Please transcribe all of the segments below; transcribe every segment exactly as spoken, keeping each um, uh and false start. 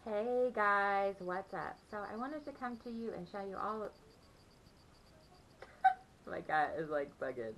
Hey guys, what's up? So I wanted to come to you and show you all of my cat is like bugging.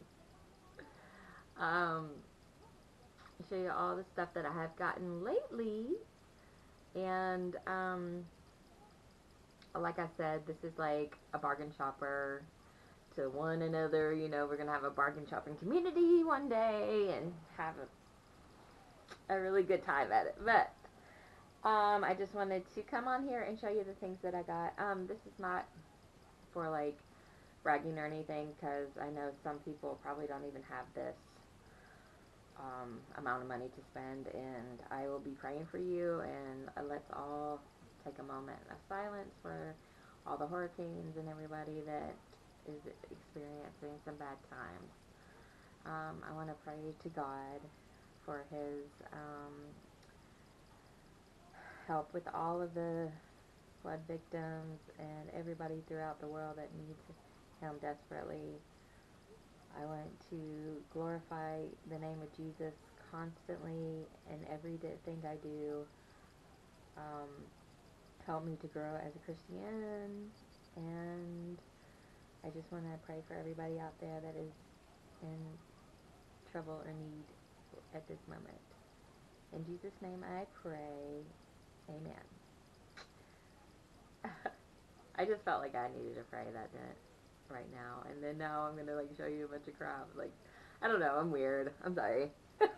Um, show you all the stuff that I have gotten lately. And um, like I said, this is like a bargain shopper to one another. You know, we're gonna have a bargain shopping community one day and have a, a really good time at it. But um, I just wanted to come on here and show you the things that I got. Um, this is not for like bragging or anything because I know some people probably don't even have this um, amount of money to spend, and I will be praying for you. And uh, let's all take a moment of silence for all the hurricanes and everybody that is experiencing some bad times. Um, I want to pray to God for His um, help with all of the flood victims and everybody throughout the world that needs Him desperately. I want to glorify the name of Jesus constantly in everything I do. Um, help me to grow as a Christian. And I just want to pray for everybody out there that is in trouble or need at this moment. In Jesus' name I pray. Amen. I just felt like I needed to pray that right now. And then now I'm going to like show you a bunch of crap. Like, I don't know. I'm weird. I'm sorry.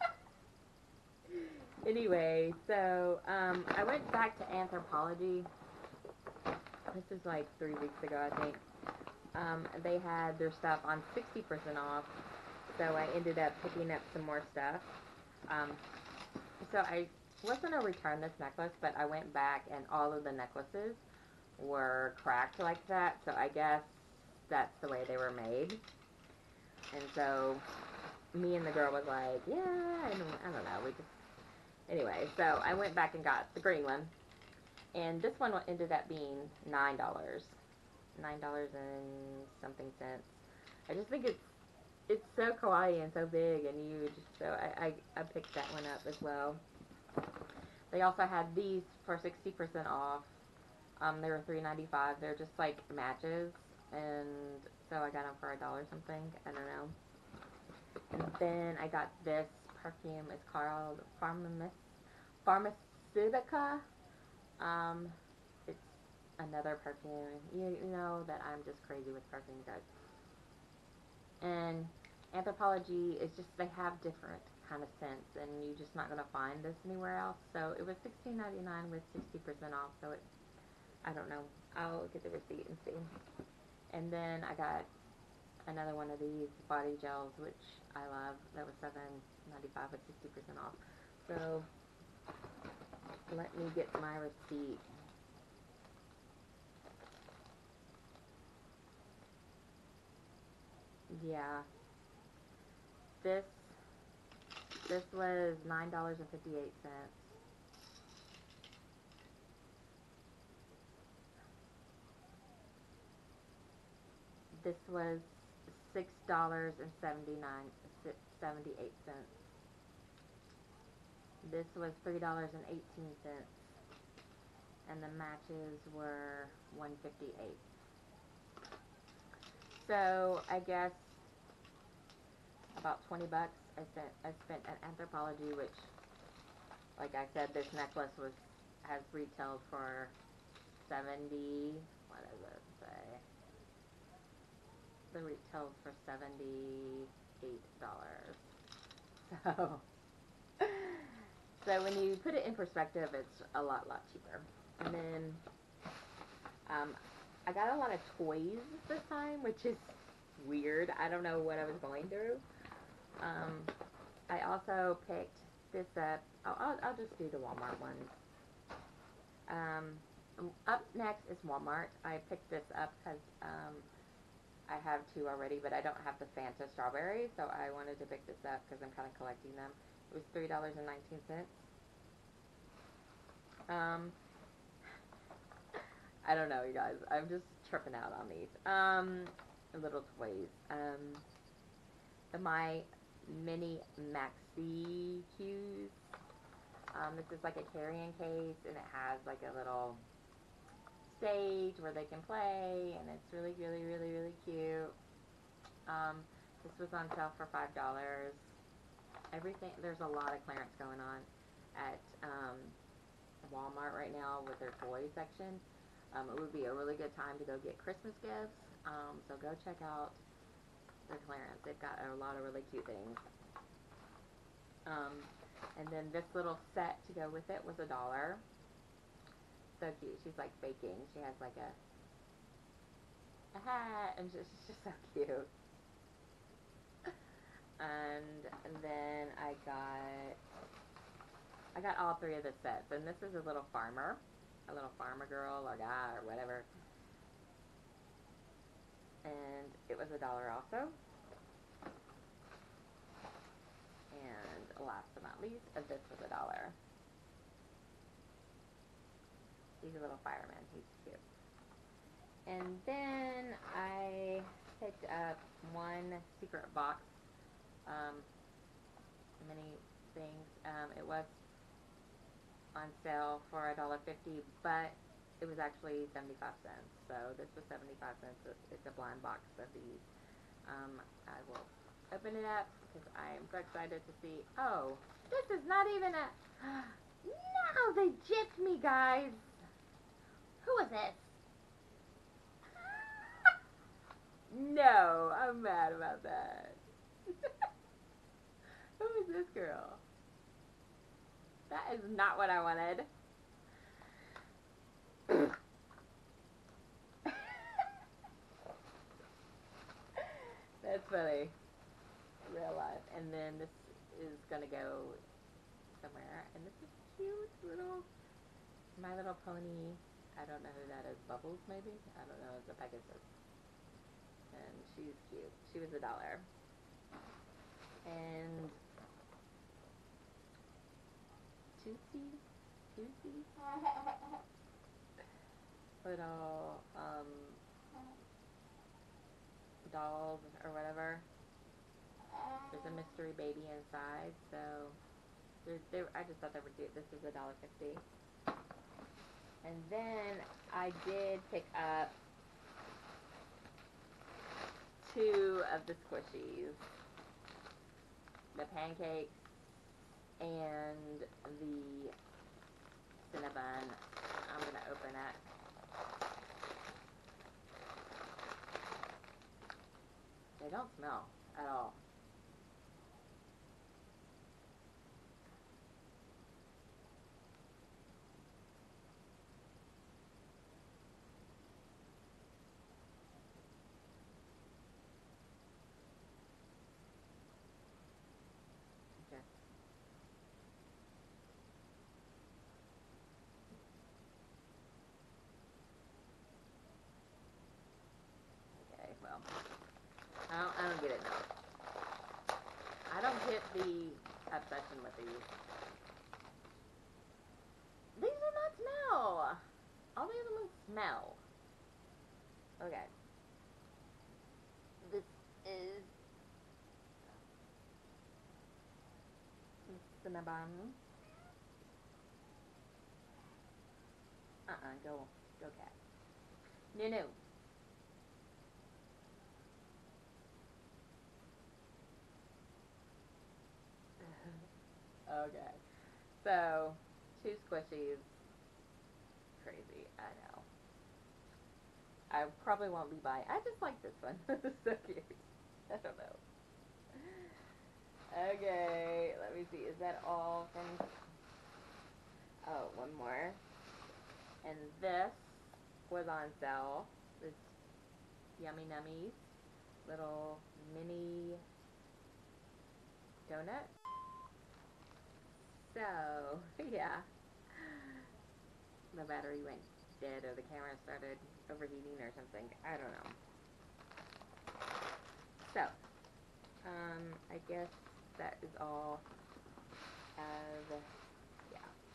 Anyway, so um, I went back to Anthropologie. This is like three weeks ago, I think. Um, they had their stuff on sixty percent off, so I ended up picking up some more stuff. Um, so I wasn't going to return this necklace, but I went back and all of the necklaces were cracked like that, so I guess that's the way they were made. And so me and the girl was like, yeah, I don't, I don't know, we just, anyway, so I went back and got the green one. And this one ended up being nine dollars, nine dollars and something cents. I just think it's it's so kawaii and so big and huge. So I, I, I picked that one up as well. They also had these for sixty percent off. Um, they were three ninety-five. They're just like matches, and so I got them for a dollar something. I don't know. And then I got this perfume. It's called Pharmamis, Pharmaceutica. Um, it's another perfume. You, you know that I'm just crazy with perfume, guys. And Anthropologie is just, they have different kind of scents, and you're just not going to find this anywhere else. So it was sixteen ninety-nine with sixty percent off. So it, I don't know. I'll get the receipt and see. And then I got another one of these body gels, which I love. That was seven ninety-five with sixty percent off. So let me get my receipt. Yeah, this this was nine dollars and fifty eight cents. This was six dollars and seventy nine seventy eight cents. This was three dollars and eighteen cents, and the matches were one fifty eight. So I guess about twenty bucks. I spent I spent at Anthropologie, which, like I said, this necklace was has retailed for seventy. What does it say? The retailed for seventy eight dollars. So, so when you put it in perspective, it's a lot lot cheaper. And then um, I got a lot of toys this time, which is weird. I don't know what I was going through. Um, I also picked this up. Oh, I'll, I'll just do the Walmart ones. Um, up next is Walmart. I picked this up because um, I have two already, but I don't have the Fanta strawberry, so I wanted to pick this up because I'm kind of collecting them. It was three dollars and nineteen cents. Um, I don't know, you guys. I'm just tripping out on these. Um, little toys. Um, the My Mini Maxi Q's. Um, this is like a carrying case, and it has like a little stage where they can play, and it's really, really, really, really cute. Um, this was on sale for five dollars. Everything, there's a lot of clearance going on at um, Walmart right now with their toy section. Um, it would be a really good time to go get Christmas gifts. Um, so go check out their clearance. They've got a lot of really cute things. Um, and then this little set to go with it was a dollar. So cute. She's like baking. She has like a a hat, and she's just so cute. And, and then I got I got all three of the sets, and this is a little farmer, a little farmer girl or guy or whatever. And it was a dollar also. And last but not least, uh, this was a dollar. He's a little fireman. He's cute. And then I picked up one secret box um, mini things. Um, it was on sale for a dollar fifty, but it was actually seventy-five cents. So this was seventy-five cents. It's a blind box of these. Um, I will open it up because I am so excited to see. Oh, this is not even a. No, they gypped me, guys. Who is this? No, I'm mad about that. Who is this girl? That is not what I wanted. That's funny. Real life. And then this is gonna go somewhere. And this is cute little My Little Pony. I don't know who that is. Bubbles, maybe? I don't know. It's a Pegasus. And she's cute. She was a dollar. And Tootsie? Tootsie? Little, um, dolls or whatever. There's a mystery baby inside, so they're, they're, I just thought they were cute. This is a dollar fifty. And then I did pick up two of the squishies. The pancakes and the Cinnabon. I'm going to open it. They don't smell at all. Okay. Okay, well, I don't, I don't get it now. I don't get the obsession with these. These do not smell. All the other ones smell. Okay. This is Cinnabon. Uh-uh, go, go cat. No, no. Okay. So, two squishies. Crazy, I know. I probably won't be buying. I just like this one. This is so cute. I don't know. Okay, let me see. Is that all from... Oh, one more. And this was on sale. This Yummy Nummies little mini donut. So, yeah. The battery went dead or the camera started overheating or something. I don't know. So, um, I guess that is all of, yeah.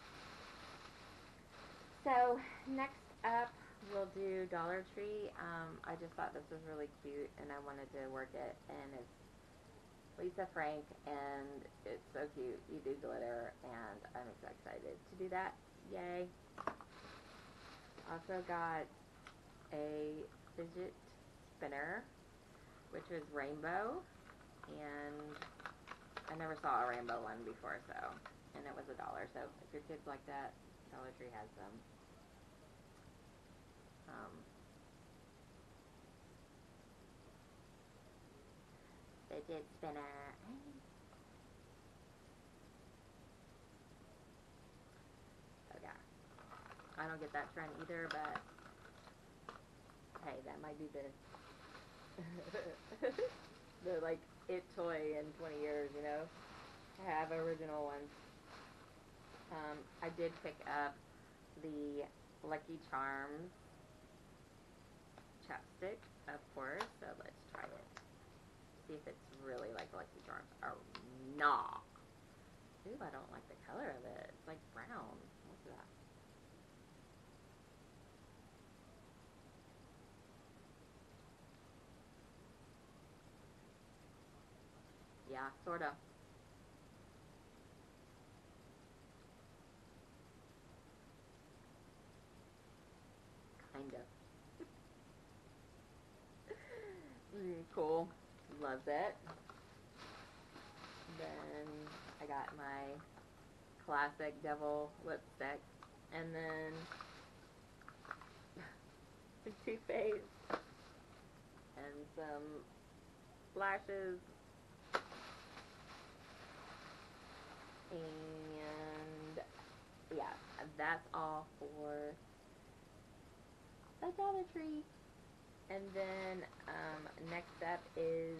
So, next up, we'll do Dollar Tree. Um, I just thought this was really cute and I wanted to work it, and it's Lisa Frank, and it's so cute. You do glitter, and I'm so excited to do that. Yay. Also got a fidget spinner, which was rainbow, and I never saw a rainbow one before, so, and it was a dollar, so if your kids like that, Dollar Tree has them. Um, fidget spinner. So yeah, I don't get that trend either, but hey, that might be the the like it toy in twenty years, you know. I have original ones. Um, I did pick up the Lucky Charms chapstick, of course. So let's try it. See if it's really like Lucky Charms or not. Ooh, I don't like the color of it. It's like brown. What's that? Yeah, sorta. Kind of. Mm, cool. Loves it. Then I got my classic Devil lipstick. And then Too Faced. And some lashes. And yeah, that's all for the Dollar Tree. And then um, next up is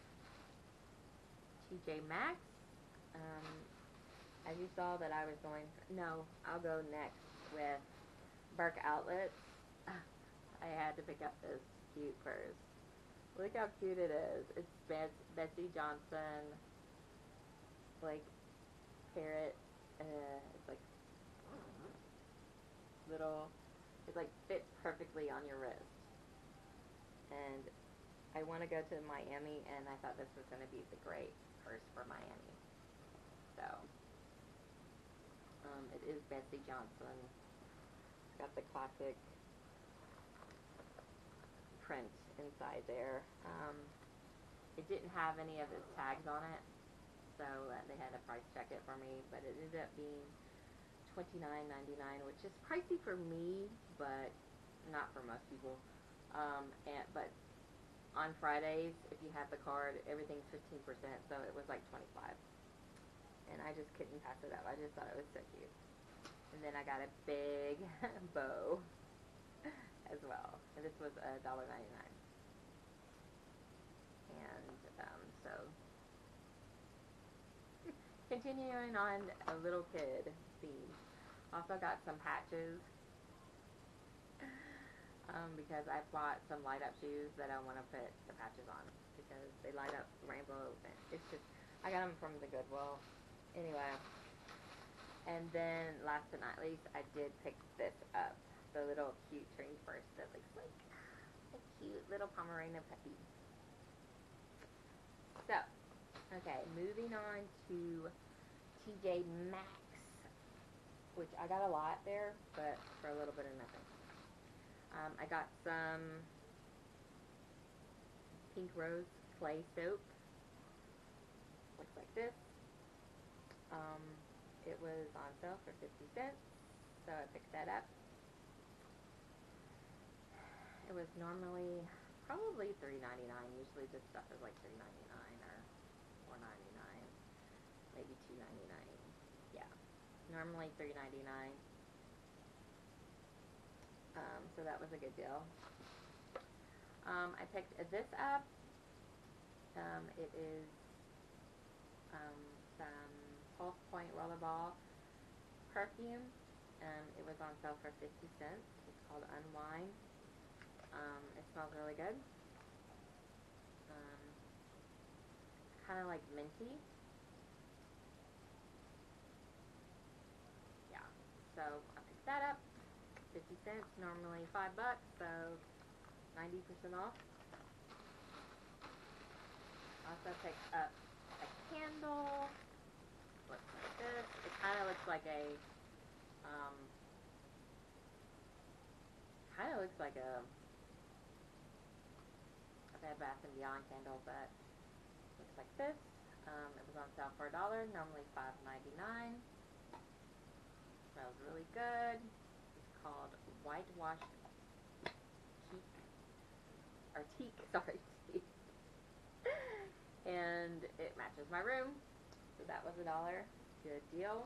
T J Maxx. Um, as you saw that I was going, no, I'll go next with Burke Outlets. I had to pick up this cute purse. Look how cute it is. It's Bets Betsy Johnson, like parrot. Uh, it's like little. It like fits perfectly on your wrist. And I want to go to Miami, and I thought this was going to be the great purse for Miami. So, um, it is Betsy Johnson. It's got the classic print inside there. Um, it didn't have any of its tags on it, so uh, they had to price check it for me, but it ended up being twenty-nine ninety-nine, which is pricey for me, but not for most people. Um, and but on Fridays, if you have the card, everything's fifteen percent, so it was like twenty-five. And I just couldn't pass it up. I just thought it was so cute. And then I got a big bow as well. And this was a dollar ninety-nine. And um, so, continuing on a little kid theme. Also got some patches. Um, because I bought some light up shoes that I want to put the patches on because they light up rainbow. It's just, I got them from the Goodwill. Anyway, and then last but not least, I did pick this up. The little cute train purse that looks like a cute little Pomeranian puppy. So, okay, moving on to T J Maxx, which I got a lot there, but for a little bit of nothing. Um, I got some Pink Rose clay soap. Looks like this. Um, it was on sale for fifty cents, so I picked that up. It was normally probably three ninety-nine. Usually this stuff is like three ninety-nine or four ninety-nine, maybe two ninety-nine. Yeah, normally three ninety-nine. Um, so that was a good deal. Um, I picked this up. Um, it is um, some Pulse Point Rollerball perfume. Um, it was on sale for fifty cents. It's called Unwind. Um, it smells really good. Um, it's kind of like minty. Yeah. So I picked that up. fifty cents, normally five bucks, so ninety percent off. Also picked up candle looks like this. It kind of looks like a, um, kind of looks like a, a Bed Bath and Beyond candle, but looks like this. Um, it was on sale for a dollar, normally five ninety-nine. Smells really good. It's called Whitewashed Teak, or Teak, sorry, Teak. And it matches my room, so that was a dollar. Good deal.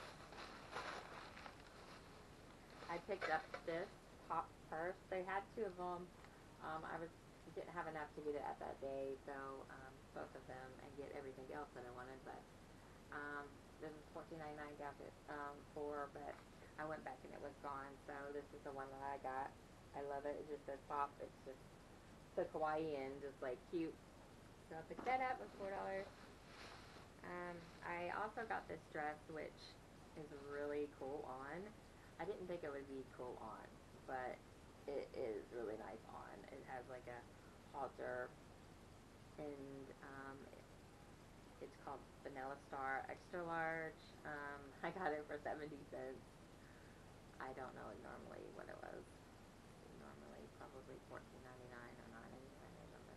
I picked up this top purse. They had two of them. Um, I was didn't have enough to get it at that day, so um, both of them and get everything else that I wanted. But um, this was fourteen ninety-nine down to, um, for, but I went back and it was gone. So this is the one that I got. I love it. It just says pop. It's just so kawaii and just like cute. So I picked that up. It was four dollars. Um, I also got this dress, which is really cool on. I didn't think it would be cool on, but it is really nice on. It has like a halter, and um, it, it's called Vanilla Star Extra Large. Um, I got it for seventy cents. I don't know normally what it was. Normally probably fourteen ninety-nine or nine ninety-nine or something.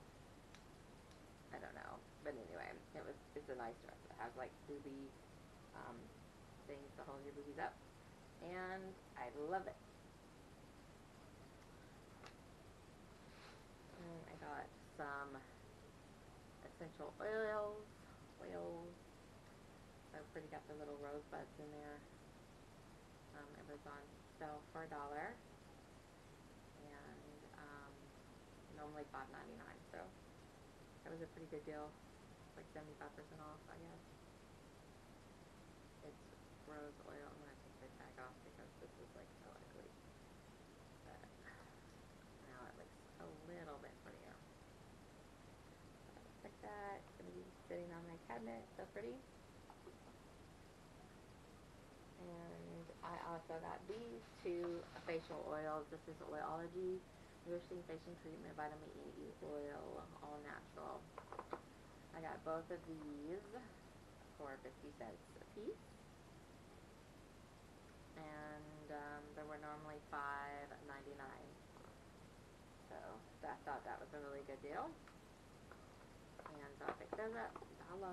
I don't know, but anyway, it was. It's a nice dress. It has like booby um, things to hold your boobies up, and I love it. And I got some essential oils. Oils. So pretty. Got the little rosebuds in there. Um, it was on sale for a dollar, and um, normally five ninety-nine. So that was a pretty good deal. Like seventy-five percent off, I guess. It's rose oil. I'm going to take the tag off because this is like so ugly. But now it looks a little bit prettier. So it looks like that. It's going to be sitting on my cabinet. So pretty. And I also got these two facial oils. This is Oilology Nourishing Facial Treatment Vitamin E Oil, all natural. I got both of these for fifty cents a piece, and um, they were normally five ninety-nine. So I thought that was a really good deal, and so I picked those up. Dollar.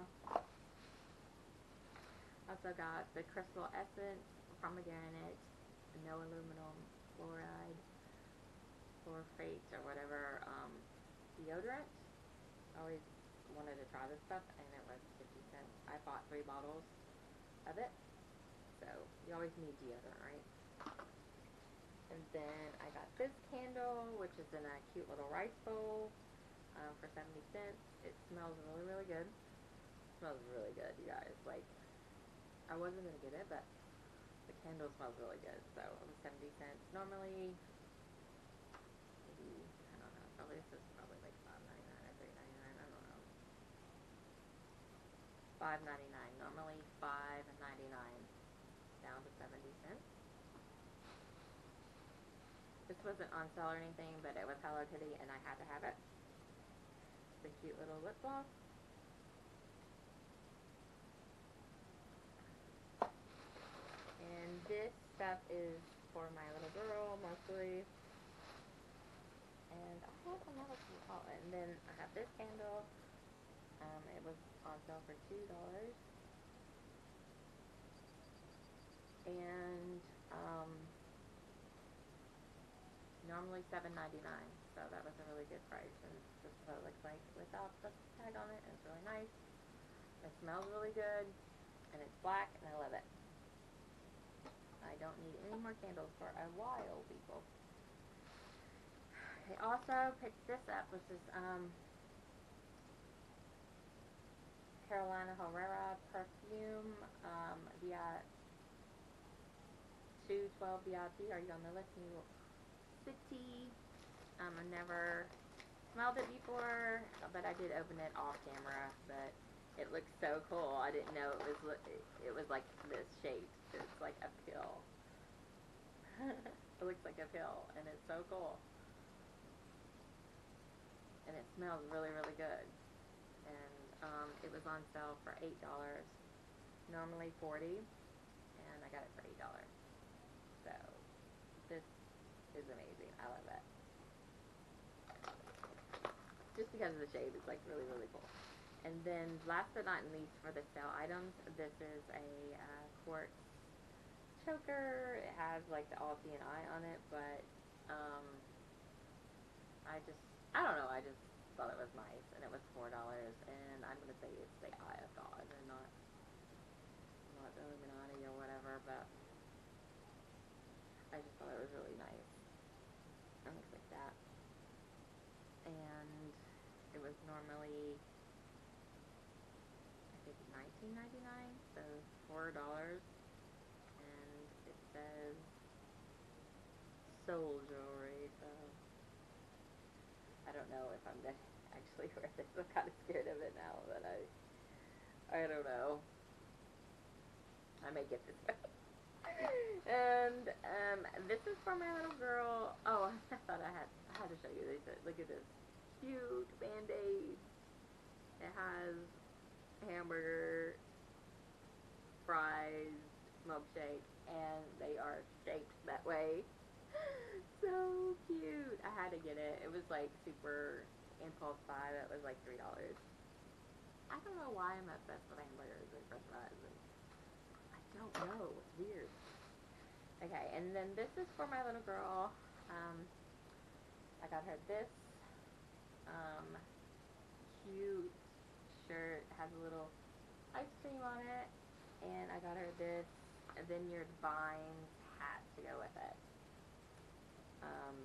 Also got the Crystal Essence Pomegranate, no aluminum fluoride, fluorate or whatever um, deodorant. I always wanted to try this stuff, and it was fifty cents. I bought three bottles of it, so you always need deodorant, right? And then I got this candle, which is in a cute little rice bowl um, for seventy cents. It smells really, really good. It smells really good, you guys. Like, I wasn't going to get it, but the candle smells really good, so it was seventy cents. Normally, maybe, I don't know, probably this is probably like five ninety-nine or three ninety-nine, I don't know. five ninety-nine, normally five ninety-nine, down to seventy cents. This wasn't on sale or anything, but it was Hello Kitty, and I had to have it. It's a cute little lip gloss. And this stuff is for my little girl, mostly. And I have another one. Oh, and then I have this candle. Um, it was on sale for two dollars. And um, normally seven ninety-nine. So that was a really good price. And this is what it looks like without the tag on it. And it's really nice. It smells really good. And it's black, and I love it. I don't need any more candles for a while, people. I also picked this up, which is um, Carolina Herrera perfume, um, via two twelve V I P. Are you on the list? New York City. Um, I never smelled it before, but I did open it off camera. But it looks so cool. I didn't know it was it was like this shape. It's like a pill. It looks like a pill, and it's so cool. And it smells really, really good. And Um, it was on sale for eight dollars, normally forty, and I got it for eight dollars. So this is amazing. I love it. Just because of the shade, it's like really really cool. And then last but not least for the sale items, this is a uh, quartz choker. It has like the All C and I on it, but um, I just, I don't know, I just thought it was nice, and it was four dollars, and I'm gonna say it's the Eye of God, and not, not the Illuminati or whatever, but I just thought it was really nice. It looks like that, and it was normally, I think, nineteen ninety-nine, so four dollars, and it says soul jewelry, so I don't know if I'm gonna actually wear this. I'm kind of scared of it now, but I, I don't know. I may get this. And um, this is for my little girl. Oh, I thought I had, I had to show you this. Look at this cute Band-Aid. It has hamburger, fries, milkshake, and they are shaped that way. So cute. I had to get it. It was like super impulse buy. It was like three dollars. I don't know why I'm obsessed with hamburgers and french fries. And I don't know. It's weird. Okay, and then this is for my little girl. Um, I got her this um, cute shirt. It has a little ice cream on it. And I got her this Vineyard Vines hat to go with it. Um,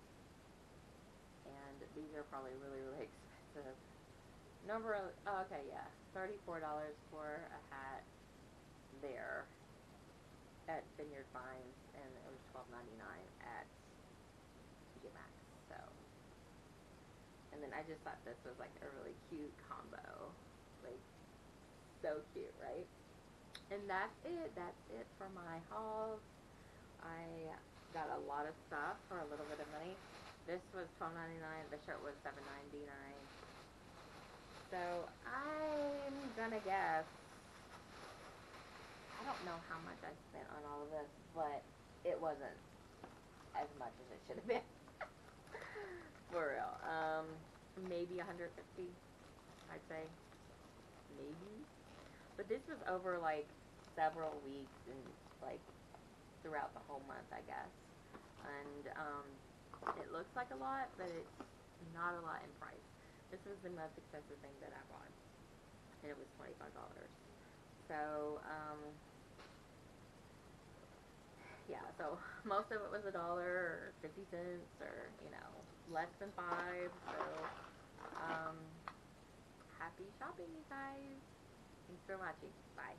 and these are probably really, really expensive. Number, oh, okay, yeah, thirty-four dollars for a hat there at Vineyard Vines, and it was twelve ninety-nine at T J Maxx. So, and then I just thought this was like a really cute combo, like so cute, right? And that's it. That's it for my hauls. I got a lot of stuff for a little bit of money. This was twelve ninety-nine. The shirt was seven ninety-nine. So I'm gonna guess. I don't know how much I spent on all of this, but it wasn't as much as it should have been. For real. Um, maybe one hundred fifty. I'd say. Maybe. But this was over like several weeks and like throughout the whole month, I guess. And um, it looks like a lot, but it's not a lot in price. This was the most expensive thing that I bought, and it was twenty-five dollars. So, um, yeah, so most of it was a dollar or fifty cents or, you know, less than five. So, um, happy shopping, you guys. Thanks for watching. Bye.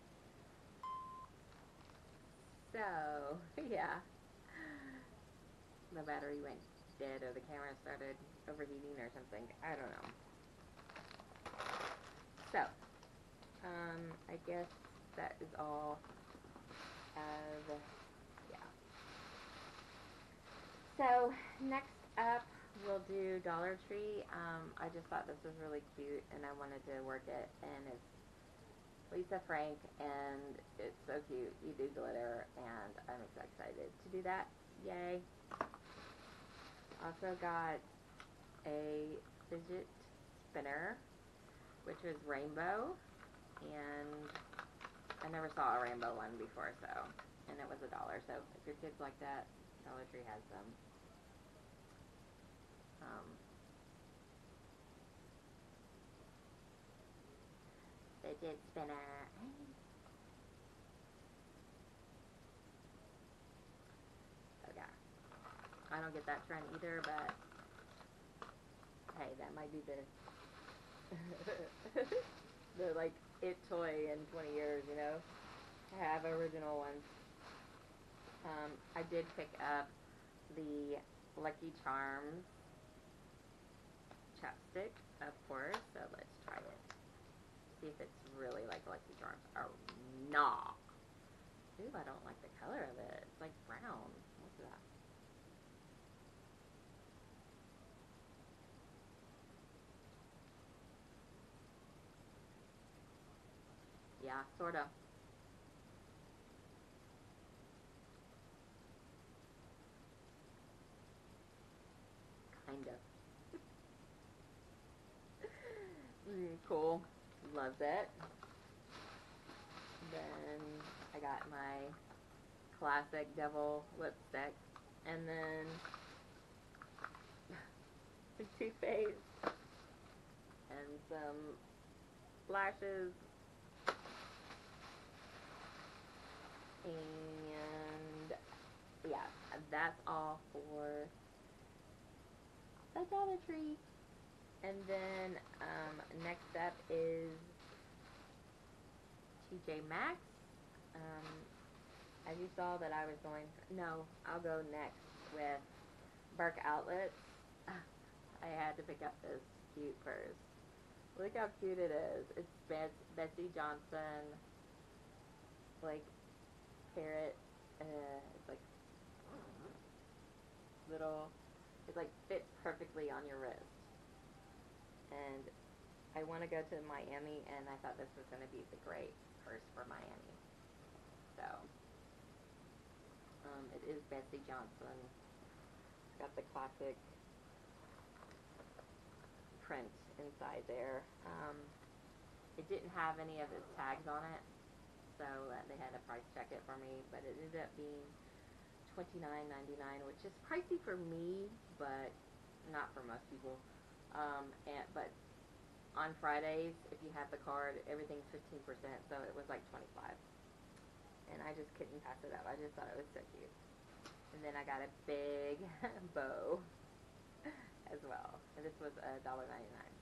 So, yeah. The battery went dead or the camera started overheating or something. I don't know. So, um, I guess that is all of, yeah. So, next up, we'll do Dollar Tree. Um, I just thought this was really cute and I wanted to work it, and it's Lisa Frank, and it's so cute. You do glitter, and I'm so excited to do that. Yay. Also got a fidget spinner, which was rainbow, and I never saw a rainbow one before, so, and it was a dollar. So if your kids like that, Dollar Tree has them. Um, fidget spinner. So yeah, I don't get that trend either, but hey, that might be the the like it toy in twenty years, you know. I have original ones. Um, I did pick up the Lucky Charms chapstick, of course. So let's try it. See if it's really like Lucky Charms or not. Ooh, I don't like the color of it. It's like brown. What's that? sorta. Kind of. Mm, cool. Loves it. Then I got my classic devil lipstick. And then toothpaste. And some lashes. And yeah, that's all for the Dollar Tree. And then um, next up is T J Maxx. Um, as you saw that I was going, no, I'll go next with Burke Outlets. I had to pick up this cute purse. Look how cute it is. It's Bets- Betsy Johnson, like, parrot. Uh, it's like little, it like fits perfectly on your wrist. And I want to go to Miami, and I thought this was going to be the great purse for Miami. So, um, it is Betsy Johnson. It's got the classic print inside there. Um, it didn't have any of its tags on it, so uh, they had to price check it for me, but it ended up being twenty-nine ninety-nine, which is pricey for me, but not for most people. Um, and but on Fridays, if you have the card, everything's fifteen percent, so it was like twenty-five. And I just couldn't pass it up. I just thought it was so cute. And then I got a big bow as well. And this was a dollar ninety-nine.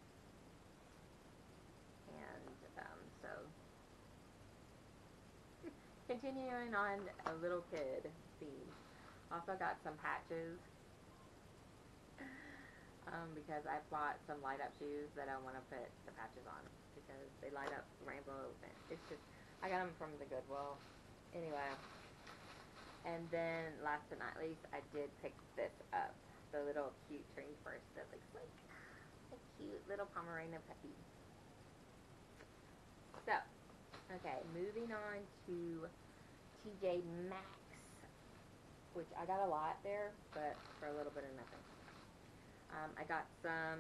And um, so, continuing on a little kid theme. Also got some patches. Um, because I bought some light up shoes that I want to put the patches on because they light up rainbow. It's just, I got them from the Goodwill. Anyway, and then last but not least, I did pick this up. The little cute train purse that looks like a cute little Pomeranian puppy. So, okay, moving on to T J Maxx, which I got a lot there, but for a little bit of nothing. Um, I got some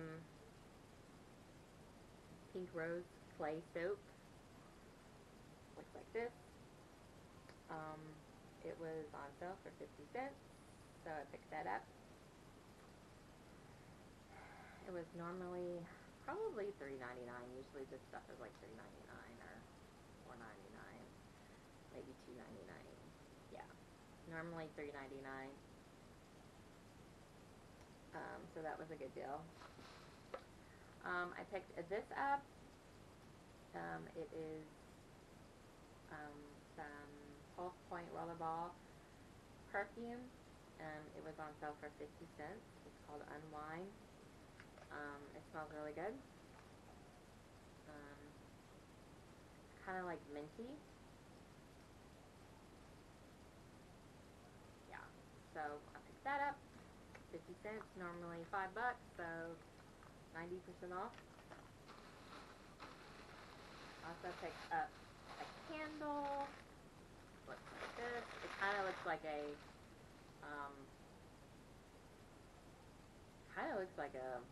Pink Rose clay soap. Looks like this. Um, it was on sale for fifty cents, so I picked that up. It was normally probably three ninety-nine. Usually this stuff is like three ninety-nine or four ninety-nine, maybe two ninety-nine. Yeah, normally three ninety-nine. Um, so that was a good deal. Um, I picked this up. Um, it is um, some Pulse Point Rollerball perfume. Um, it was on sale for fifty cents. It's called Unwind. Um, it smells really good. Um, it's kind of like minty. Yeah. So I picked that up. fifty cents. Normally five bucks. So ninety percent off. Also picked up a candle. Looks like this. It kind of looks like a, um, kind of looks like a,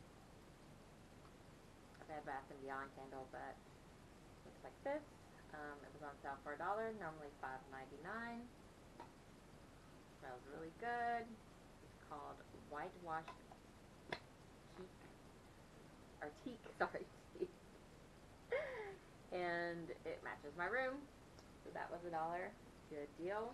a Bed Bath and Beyond candle, but looks like this. Um, it was on sale for a dollar, normally five ninety-nine. Smells really good. It's called Whitewashed Teak, or Teak, sorry, Teak. And it matches my room, so that was a dollar. Good deal.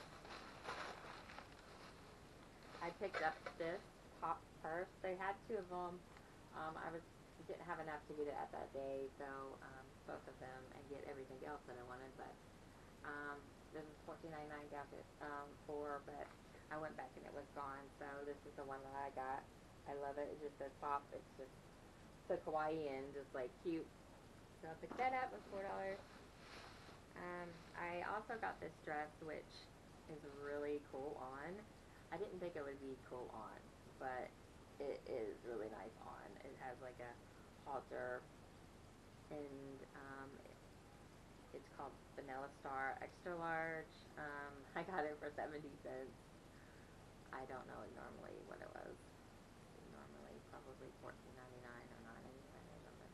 I picked up this pop purse. They had two of them. Um, I was didn't have enough to get it at that day, so um, both of them and get everything else that I wanted. But um, this is fourteen ninety-nine got it um, for, but I went back and it was gone. So this is the one that I got. I love it. It just says pop. It's just so kawaii and just like cute. So I picked that up. It was four dollars. Um, I also got this dress, which is really cool on. I didn't think it would be cool on, but it is really nice on. It has like a halter, and um, It's called Vanilla Star Extra Large. Um, I got it for seventy cents. I don't know normally what it was. Normally probably fourteen ninety-nine or nine ninety-nine or something.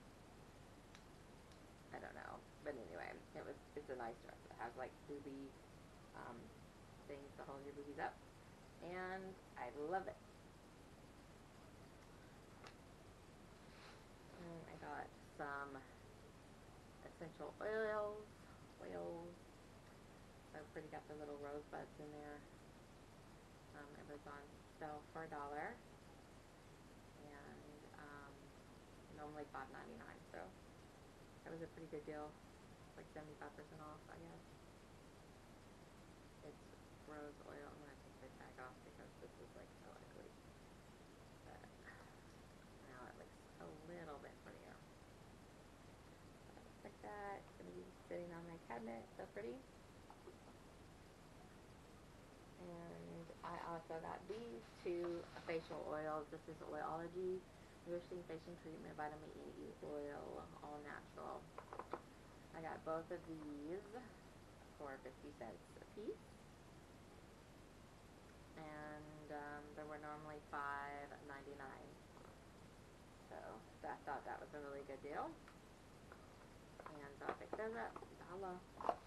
I don't know. But anyway, it was it's a nice dress. It has like booby um, things to hold your boobies up. And I love it. And I got some essential oils. Oils. So pretty, got the little rosebuds in there. Um, it was on sale for a dollar. And um, normally five ninety-nine, so that was a pretty good deal. Like seventy-five percent off, I guess. It's rose oil. I'm gonna take the tag off because this is like so ugly. But now it looks a little bit prettier. So it looks like that. It's gonna be sitting on my cabinet. So pretty. And I also got these two facial oils. This is Oilology Nourishing Facial Treatment Vitamin E Oil, all natural. I got both of these for fifty cents a piece. And um, they were normally five ninety-nine. So I thought that was a really good deal. And so I picked those up. Dollar.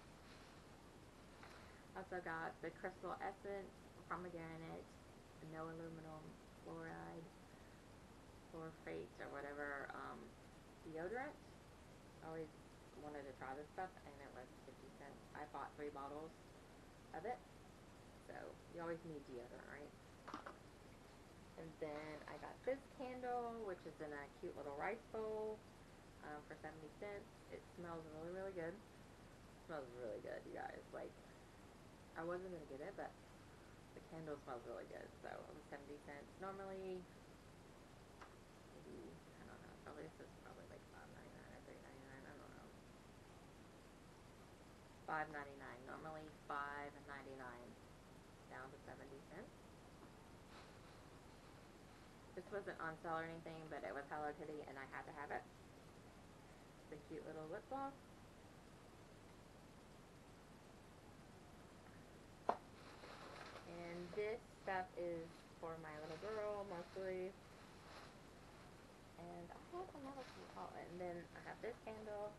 Also got the Crystal Essence Pomegranate, no aluminum fluoride, fluorate or whatever um, deodorant. I always wanted to try this stuff, and it was fifty cents. I bought three bottles of it. So you always need deodorant, right? And then I got this candle, which is in a cute little rice bowl um, for seventy cents. It smells really, really good. It smells really good, you guys. Like, I wasn't going to get it, but the candle smells really good. So it was seventy cents. Normally, maybe, I don't know, probably this is probably like five ninety-nine or three ninety-nine. I don't know. five ninety-nine. Normally five ninety-nine. Down to seventy cents. This wasn't on sale or anything, but it was Hello Kitty, and I had to have it. It's a cute little lip gloss. And this stuff is for my little girl, mostly. And I have another, oh, and then I have this candle.